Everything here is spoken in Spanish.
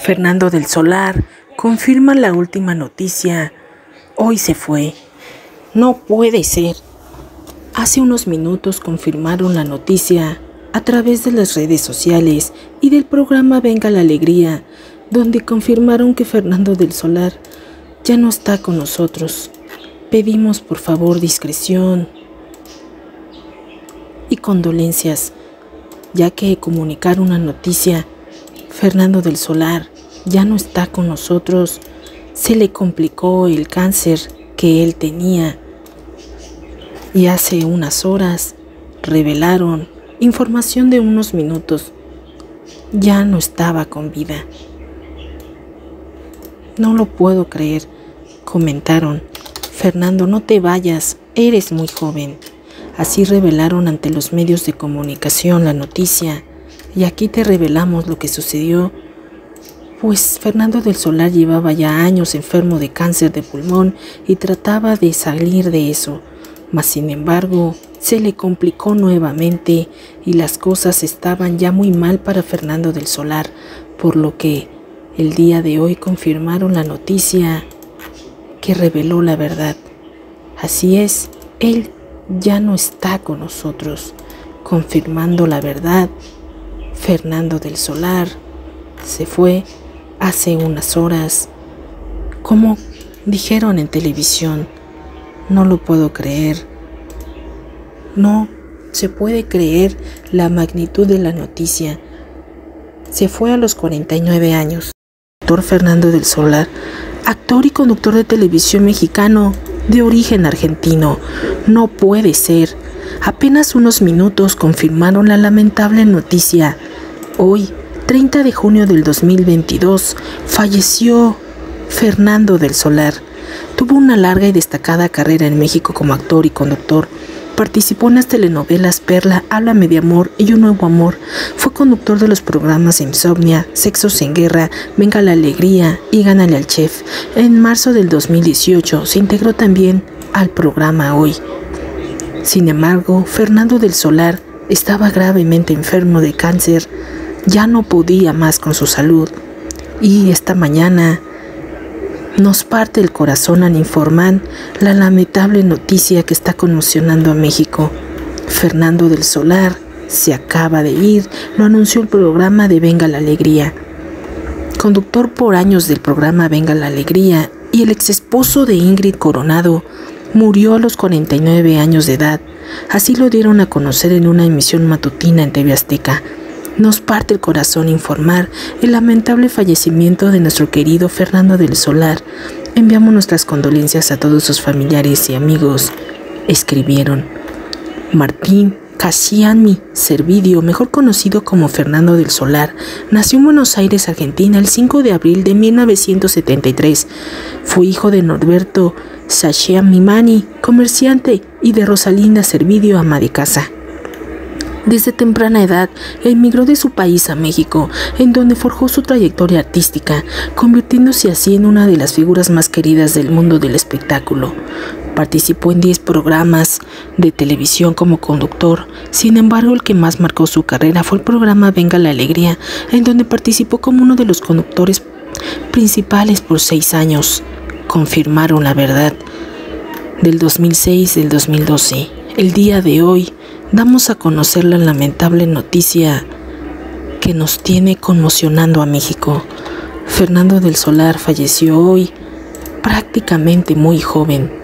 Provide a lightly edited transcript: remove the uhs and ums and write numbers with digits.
Fernando del Solar confirma la última noticia. Hoy se fue. No puede ser. Hace unos minutos confirmaron la noticia a través de las redes sociales y del programa Venga la Alegría, donde confirmaron que Fernando del Solar ya no está con nosotros. Pedimos por favor discreción y condolencias, ya que comunicar una noticia, Fernando del Solar ya no está con nosotros, se le complicó el cáncer que él tenía y hace unas horas revelaron información de unos minutos, ya no estaba con vida. No lo puedo creer, comentaron. Fernando, no te vayas, eres muy joven. Así revelaron ante los medios de comunicación la noticia, y aquí te revelamos lo que sucedió. Pues Fernando del Solar llevaba ya años enfermo de cáncer de pulmón y trataba de salir de eso, mas sin embargo se le complicó nuevamente y las cosas estaban ya muy mal para Fernando del Solar, por lo que el día de hoy confirmaron la noticia que reveló la verdad. Así es, él ya no está con nosotros. Confirmando la verdad, Fernando del Solar se fue hace unas horas, como dijeron en televisión. No lo puedo creer. No se puede creer la magnitud de la noticia. Se fue a los 49 años. Actor Fernando del Solar, actor y conductor de televisión mexicano de origen argentino. No puede ser. Apenas unos minutos confirmaron la lamentable noticia. Hoy, 30 de junio del 2022, falleció Fernando del Solar. Tuvo una larga y destacada carrera en México como actor y conductor. Participó en las telenovelas Perla, Háblame de Amor y Un Nuevo Amor. Fue conductor de los programas Insomnia, Sexos en Guerra, Venga la Alegría y Gánale al Chef. En marzo del 2018 se integró también al programa Hoy. Sin embargo, Fernando del Solar estaba gravemente enfermo de cáncer. Ya no podía más con su salud. Y esta mañana nos parte el corazón al informar la lamentable noticia que está conmocionando a México. Fernando del Solar se acaba de ir, lo anunció el programa de Venga la Alegría. Conductor por años del programa Venga la Alegría y el exesposo de Ingrid Coronado, murió a los 49 años de edad. Así lo dieron a conocer en una emisión matutina en TV Azteca. Nos parte el corazón informar el lamentable fallecimiento de nuestro querido Fernando del Solar. Enviamos nuestras condolencias a todos sus familiares y amigos, escribieron. Martín Casiani Servidio, mejor conocido como Fernando del Solar, nació en Buenos Aires, Argentina, el 5 de abril de 1973. Fue hijo de Norberto Sacchiamimani, comerciante, y de Rosalinda Servidio, ama de casa. Desde temprana edad emigró de su país a México, en donde forjó su trayectoria artística, convirtiéndose así en una de las figuras más queridas del mundo del espectáculo. Participó en 10 programas de televisión como conductor. Sin embargo, el que más marcó su carrera fue el programa Venga la Alegría, en donde participó como uno de los conductores principales por 6 años. Confirmaron la verdad del 2006 del 2012. El día de hoy damos a conocer la lamentable noticia que nos tiene conmocionando a México. Fernando del Solar falleció hoy, prácticamente muy joven.